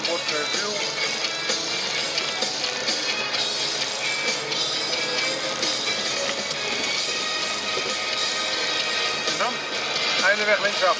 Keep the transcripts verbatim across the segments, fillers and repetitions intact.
dan wordt Wiel. En dan? Einde weg linksaf.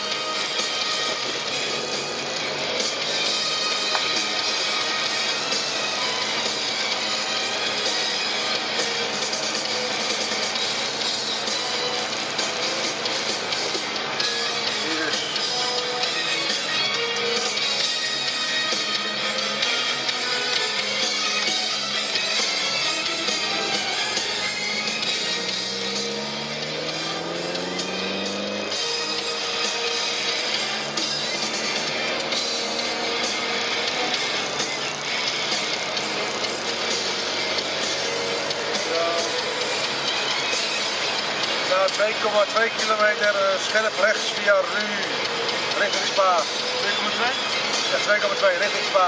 Na twee komma twee kilometer scherp rechts via Ru richting Spa. twee komma twee? Ja, twee komma twee richting Spa.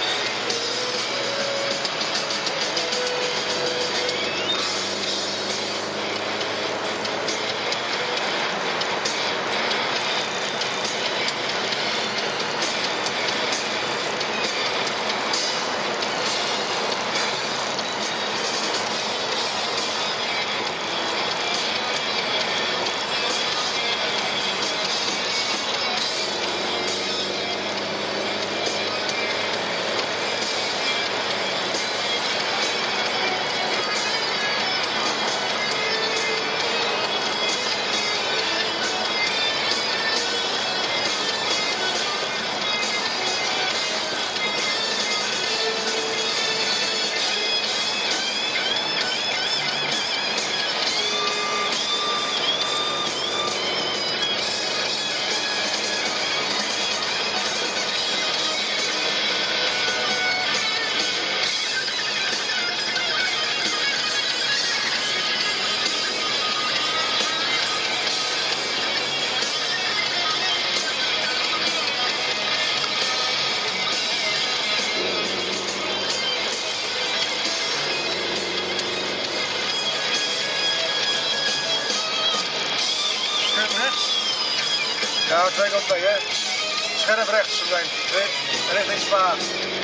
Ja, twee komma twee hè. Scherp rechts zo zijn. Richting Spa.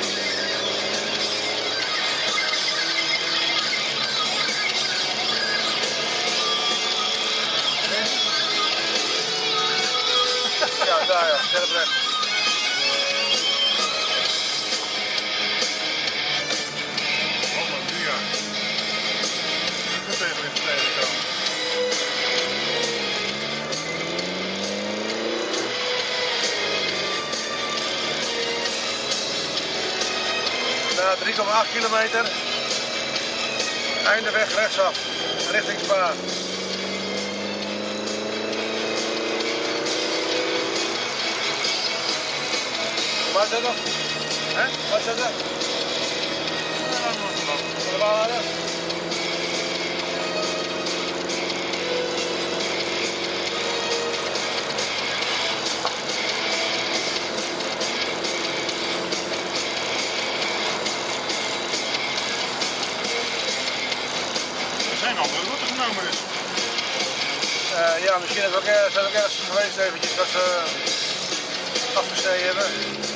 Ja, daar ja, scherp rechts. Halleluja. Goed tegenwicht tegenkomen. Na drie komma acht kilometer. Einde weg rechtsaf. Richting Spa. Waar zit dat? Hè? Wat zit dat? Allemaal laden? Er zijn andere routes genomen dus. Uh, ja, misschien is het ook, er, zijn ook ergens geweest eventjes dat ze afgesneden hebben.